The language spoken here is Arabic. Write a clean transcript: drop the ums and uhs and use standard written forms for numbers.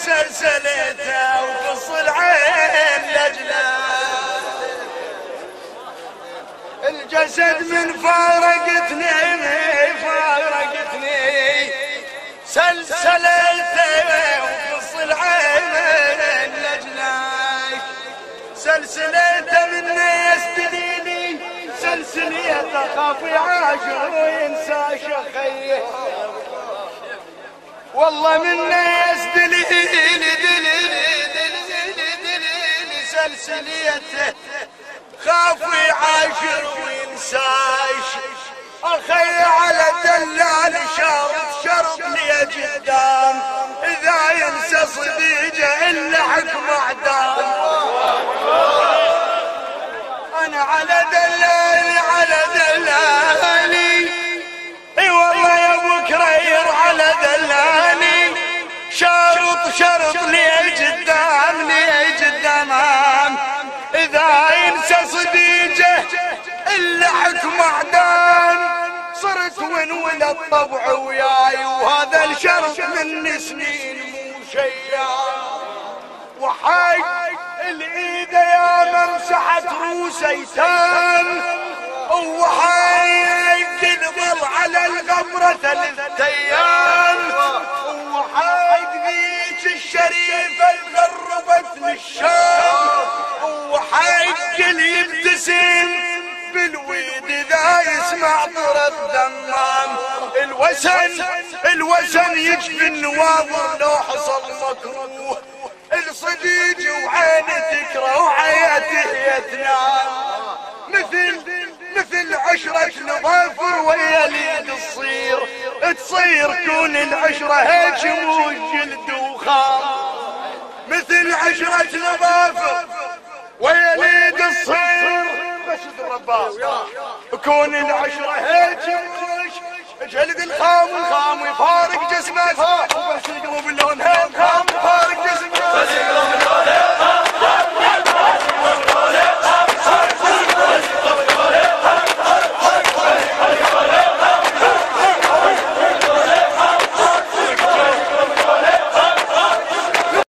سلسلته وقص العين لجله الجسد من فارقتني سلسلته وقص العين لجله سلسلته مني يستديني سلسليته خاف يعاشر وينسى شخيه والله مني يستديني سلسليته خاف يعاشر وينساش اخي على دلال شرط لي جدام اذا ينسى صديقه الا حكم اعدام انا على دلالي اي والله يا ابو كرير على دلالي شرط لي قدام اذا ينسى صديقه الا حكم اعدام صرت ونولد الطبع وياي وهذا الشرط من سنين مو شيان وحي الايد يا ممسحة روس ايتام وحي تنظل على القبرة 3 ايام وحي ذيك الشريفة غربت للشام وحي الكل يبتسم بالويد اذا يسمع طرد دمام الوسن يجفي النواظر لو حصل مكروه الصديق وعينه تكره وحياته يتنام مثل عشرة نظافر ويليد تصير كون العشرة هيك مو جلد وخام مثل عشرة نظافر ويليد الصير كون العشرة هيك جلد الخام يفارق جسمه